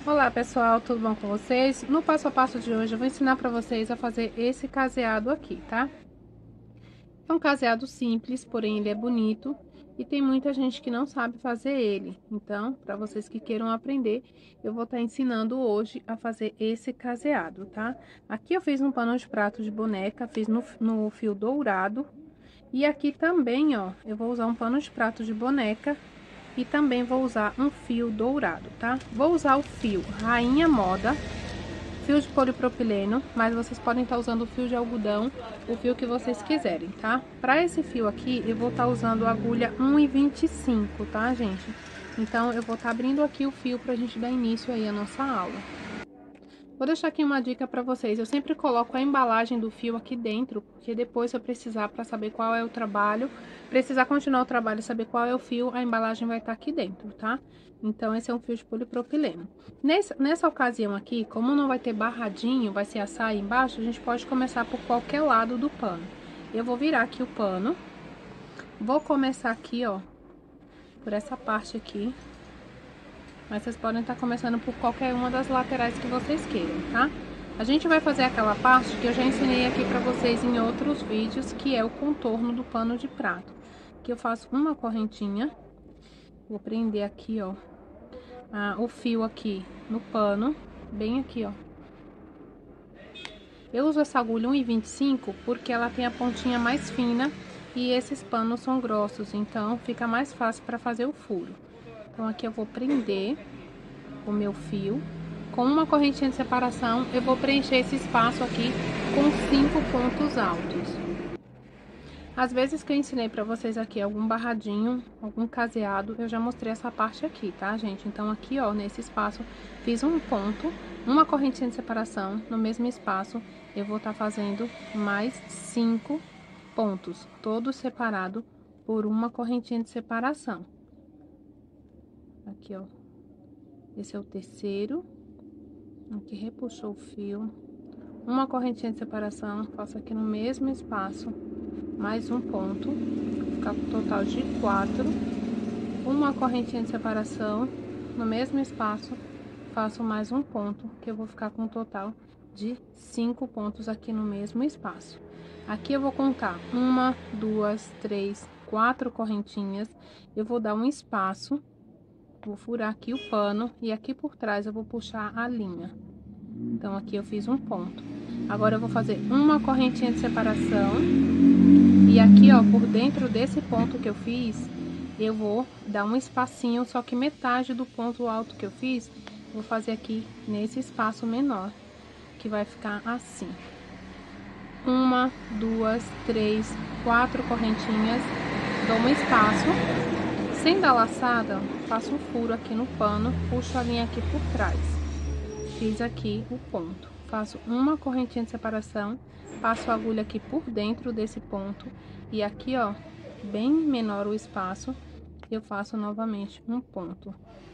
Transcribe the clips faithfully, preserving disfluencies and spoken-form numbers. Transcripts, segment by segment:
Olá pessoal, tudo bom com vocês? No passo a passo de hoje eu vou ensinar para vocês a fazer esse caseado aqui, tá? É um caseado simples, porém ele é bonito e tem muita gente que não sabe fazer ele. Então, para vocês que queiram aprender, eu vou estar ensinando hoje a fazer esse caseado, tá? Aqui eu fiz um pano de prato de boneca, fiz no, no fio dourado. E aqui também, ó, eu vou usar um pano de prato de boneca e também vou usar um fio dourado, tá? Vou usar o fio Rainha Moda, fio de polipropileno, mas vocês podem estar usando o fio de algodão, o fio que vocês quiserem, tá? Para esse fio aqui, eu vou estar usando a agulha um e vinte e cinco, tá, gente? Então, eu vou estar abrindo aqui o fio pra gente dar início aí à nossa aula. Vou deixar aqui uma dica para vocês, eu sempre coloco a embalagem do fio aqui dentro, porque depois se eu precisar para saber qual é o trabalho, precisar continuar o trabalho e saber qual é o fio, a embalagem vai estar aqui dentro, tá? Então, esse é um fio de polipropileno. Nessa, nessa ocasião aqui, como não vai ter barradinho, vai ser a saia embaixo, a gente pode começar por qualquer lado do pano. Eu vou virar aqui o pano, vou começar aqui, ó, por essa parte aqui. Mas vocês podem estar começando por qualquer uma das laterais que vocês queiram, tá? A gente vai fazer aquela parte que eu já ensinei aqui pra vocês em outros vídeos, que é o contorno do pano de prato. Que eu faço uma correntinha, vou prender aqui, ó, ah, o fio aqui no pano, bem aqui, ó. Eu uso essa agulha um e vinte e cinco porque ela tem a pontinha mais fina e esses panos são grossos, então fica mais fácil para fazer o furo. Então, aqui eu vou prender o meu fio. Com uma correntinha de separação, eu vou preencher esse espaço aqui com cinco pontos altos. Às vezes que eu ensinei pra vocês aqui algum barradinho, algum caseado, eu já mostrei essa parte aqui, tá, gente? Então, aqui, ó, nesse espaço, fiz um ponto, uma correntinha de separação. No mesmo espaço, eu vou estar fazendo mais cinco pontos, todos separados por uma correntinha de separação. Aqui, ó, esse é o terceiro, aqui repuxou o fio, uma correntinha de separação, faço aqui no mesmo espaço, mais um ponto, vou ficar com um total de quatro, uma correntinha de separação, no mesmo espaço, faço mais um ponto, que eu vou ficar com um total de cinco pontos aqui no mesmo espaço. Aqui eu vou contar uma, duas, três, quatro correntinhas, eu vou dar um espaço. Vou furar aqui o pano e aqui por trás eu vou puxar a linha. Então, aqui eu fiz um ponto. Agora, eu vou fazer uma correntinha de separação. E aqui, ó, por dentro desse ponto que eu fiz, eu vou dar um espacinho, só que metade do ponto alto que eu fiz, vou fazer aqui nesse espaço menor, que vai ficar assim. Uma, duas, três, quatro correntinhas, dou um espaço. Sem dar laçada, faço um furo aqui no pano, puxo a linha aqui por trás. Fiz aqui o ponto. Faço uma correntinha de separação, passo a agulha aqui por dentro desse ponto. E aqui, ó, bem menor o espaço, eu faço novamente um ponto.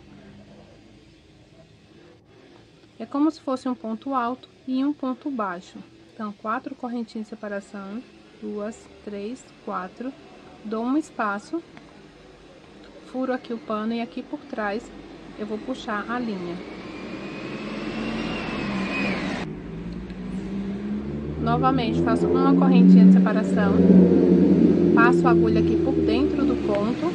É como se fosse um ponto alto e um ponto baixo. Então, quatro correntinhas de separação, duas, três, quatro. Dou um espaço. Furo aqui o pano e aqui por trás eu vou puxar a linha. Novamente, faço uma correntinha de separação, passo a agulha aqui por dentro do ponto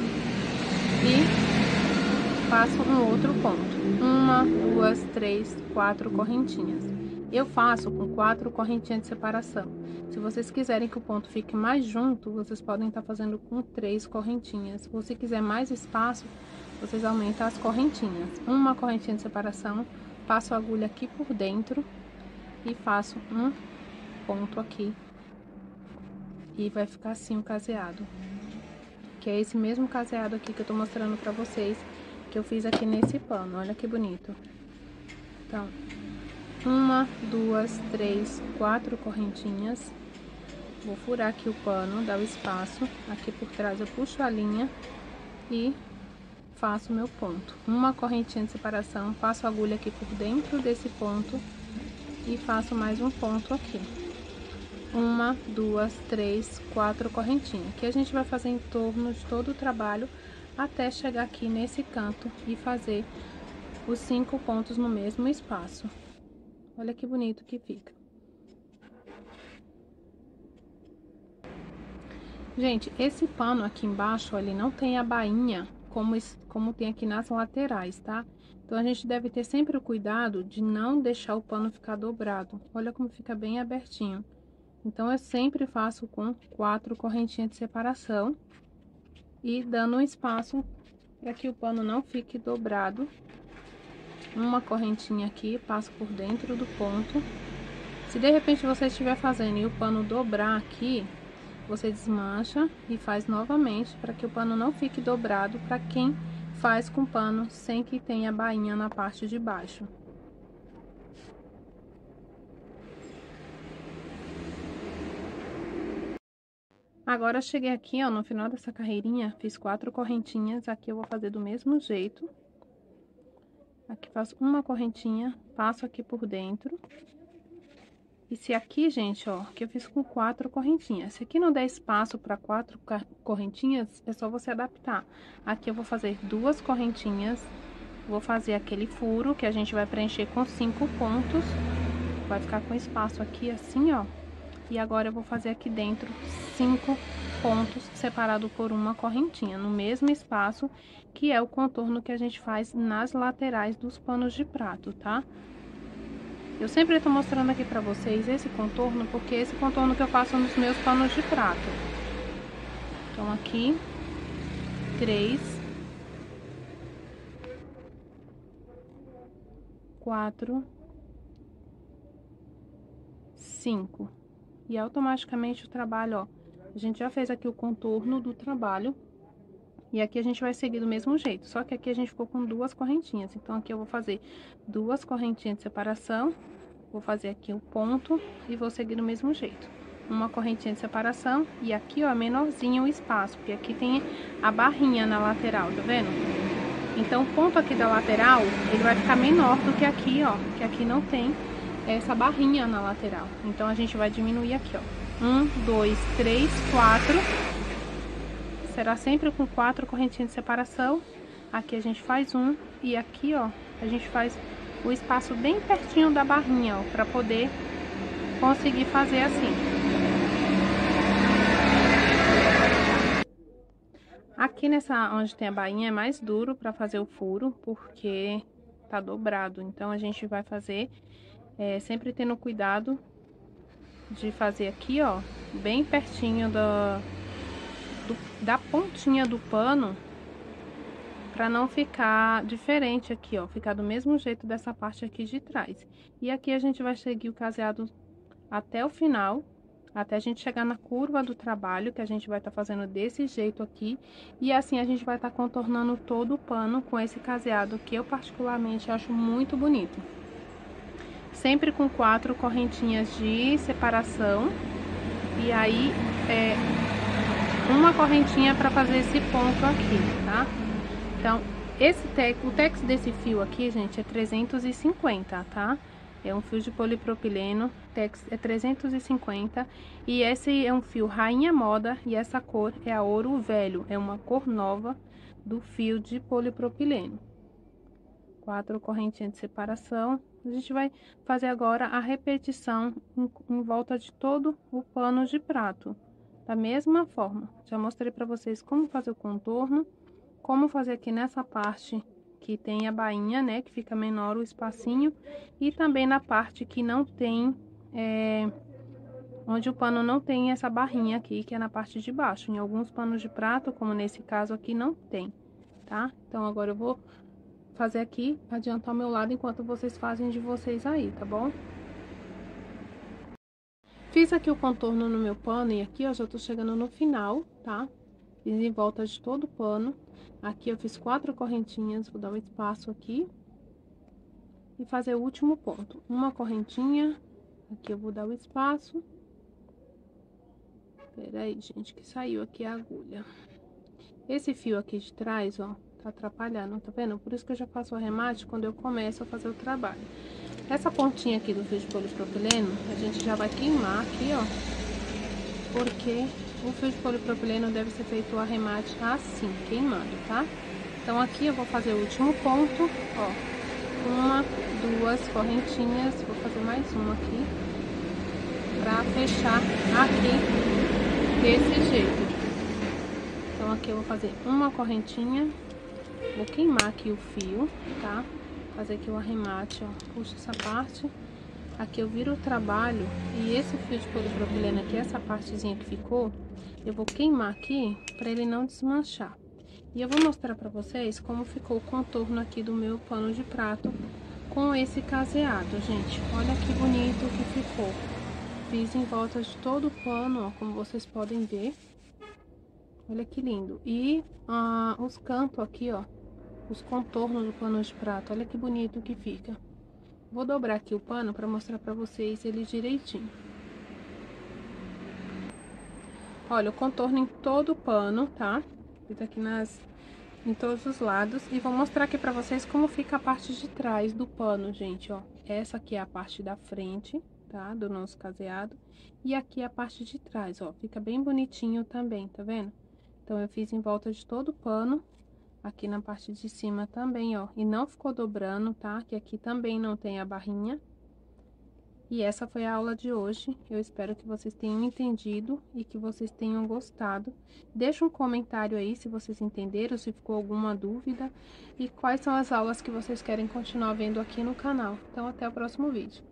e faço um outro ponto. Uma, duas, três, quatro correntinhas. Eu faço com quatro correntinhas de separação. Se vocês quiserem que o ponto fique mais junto, vocês podem estar fazendo com três correntinhas. Se você quiser mais espaço, vocês aumentam as correntinhas. Uma correntinha de separação, passo a agulha aqui por dentro e faço um ponto aqui. E vai ficar assim o caseado. Que é esse mesmo caseado aqui que eu tô mostrando pra vocês, que eu fiz aqui nesse pano. Olha que bonito. Então, uma, duas, três, quatro correntinhas. Vou furar aqui o pano, dar o espaço. Aqui por trás eu puxo a linha e faço o meu ponto. Uma correntinha de separação, passo a agulha aqui por dentro desse ponto e faço mais um ponto aqui. Uma, duas, três, quatro correntinhas. Que a gente vai fazer em torno de todo o trabalho até chegar aqui nesse canto e fazer os cinco pontos no mesmo espaço. Olha que bonito que fica. Gente, esse pano aqui embaixo, ele não tem a bainha como, como tem aqui nas laterais, tá? Então, a gente deve ter sempre o cuidado de não deixar o pano ficar dobrado. Olha como fica bem abertinho. Então, eu sempre faço com quatro correntinhas de separação e dando um espaço para que o pano não fique dobrado. Uma correntinha aqui, passo por dentro do ponto. Se de repente você estiver fazendo e o pano dobrar aqui, você desmancha e faz novamente para que o pano não fique dobrado para quem faz com pano sem que tenha bainha na parte de baixo. Agora, cheguei aqui, ó, no final dessa carreirinha, fiz quatro correntinhas. Aqui eu vou fazer do mesmo jeito. Aqui faço uma correntinha, passo aqui por dentro. E se aqui, gente, ó, que eu fiz com quatro correntinhas. Se aqui não der espaço para quatro correntinhas, é só você adaptar. Aqui eu vou fazer duas correntinhas, vou fazer aquele furo que a gente vai preencher com cinco pontos. Vai ficar com espaço aqui assim, ó. E agora eu vou fazer aqui dentro cinco pontos separado por uma correntinha, no mesmo espaço, que é o contorno que a gente faz nas laterais dos panos de prato, tá? Eu sempre tô mostrando aqui pra vocês esse contorno, porque esse contorno que eu faço nos meus panos de prato. Então, aqui, três, quatro, cinco. E automaticamente o trabalho, ó, a gente já fez aqui o contorno do trabalho. E aqui a gente vai seguir do mesmo jeito, só que aqui a gente ficou com duas correntinhas. Então, aqui eu vou fazer duas correntinhas de separação, vou fazer aqui o ponto e vou seguir do mesmo jeito. Uma correntinha de separação e aqui, ó, menorzinho o espaço, porque aqui tem a barrinha na lateral, tá vendo? Então, o ponto aqui da lateral, ele vai ficar menor do que aqui, ó, que aqui não tem essa barrinha na lateral. Então, a gente vai diminuir aqui, ó. Um, dois, três, quatro... Será sempre com quatro correntinhas de separação. Aqui a gente faz um e aqui, ó, a gente faz o espaço bem pertinho da barrinha, ó, para poder conseguir fazer assim. Aqui nessa onde tem a bainha é mais duro para fazer o furo, porque tá dobrado. Então a gente vai fazer é, sempre tendo cuidado de fazer aqui, ó, bem pertinho da Do, da pontinha do pano, para não ficar diferente aqui, ó, ficar do mesmo jeito dessa parte aqui de trás. E aqui a gente vai seguir o caseado até o final, até a gente chegar na curva do trabalho, que a gente vai estar tá fazendo desse jeito aqui. E assim a gente vai estar tá contornando todo o pano com esse caseado, que eu particularmente acho muito bonito. Sempre com quatro correntinhas de separação. E aí, é... uma correntinha para fazer esse ponto aqui, tá? Então, esse tex, o tex desse fio aqui, gente, é trezentos e cinquenta, tá? É um fio de polipropileno, tex é trezentos e cinquenta. E esse é um fio Rainha Moda e essa cor é a Ouro Velho. É uma cor nova do fio de polipropileno. Quatro correntinhas de separação. A gente vai fazer agora a repetição em, em volta de todo o pano de prato. Da mesma forma, já mostrei para vocês como fazer o contorno, como fazer aqui nessa parte que tem a bainha, né, que fica menor o espacinho, e também na parte que não tem, é, onde o pano não tem essa barrinha aqui, que é na parte de baixo. Em alguns panos de prato, como nesse caso aqui, não tem, tá? Então, agora eu vou fazer aqui, adiantar o meu lado, enquanto vocês fazem de vocês aí, tá bom? Fiz aqui o contorno no meu pano e aqui, ó, já tô chegando no final, tá? Fiz em volta de todo o pano. Aqui eu fiz quatro correntinhas, vou dar um espaço aqui. E fazer o último ponto. Uma correntinha, aqui eu vou dar o espaço. Pera aí, gente, que saiu aqui a agulha. Esse fio aqui de trás, ó, tá atrapalhando, tá vendo? Por isso que eu já faço o arremate quando eu começo a fazer o trabalho. Essa pontinha aqui do fio de polipropileno, a gente já vai queimar aqui, ó. Porque o fio de polipropileno deve ser feito o arremate assim, queimando, tá? Então, aqui eu vou fazer o último ponto, ó. uma, duas correntinhas, vou fazer mais uma aqui, pra fechar aqui desse jeito. Então, aqui eu vou fazer uma correntinha, vou queimar aqui o fio, tá? Fazer aqui o arremate, ó, puxa essa parte. Aqui eu viro o trabalho e esse fio de polipropileno aqui, essa partezinha que ficou, eu vou queimar aqui pra ele não desmanchar. E eu vou mostrar pra vocês como ficou o contorno aqui do meu pano de prato com esse caseado, gente. Olha que bonito que ficou. Fiz em volta de todo o pano, ó, como vocês podem ver. Olha que lindo. E ah, os cantos aqui, ó, os contornos do pano de prato, olha que bonito que fica. Vou dobrar aqui o pano para mostrar para vocês ele direitinho. Olha, o contorno em todo o pano, tá? Fiz aqui nas, em todos os lados. E vou mostrar aqui para vocês como fica a parte de trás do pano, gente, ó. Essa aqui é a parte da frente, tá? Do nosso caseado. E aqui é a parte de trás, ó. Fica bem bonitinho também, tá vendo? Então, eu fiz em volta de todo o pano. Aqui na parte de cima também, ó. E não ficou dobrando, tá? Que aqui também não tem a barrinha. E essa foi a aula de hoje. Eu espero que vocês tenham entendido e que vocês tenham gostado. Deixa um comentário aí se vocês entenderam, se ficou alguma dúvida. E quais são as aulas que vocês querem continuar vendo aqui no canal. Então, até o próximo vídeo.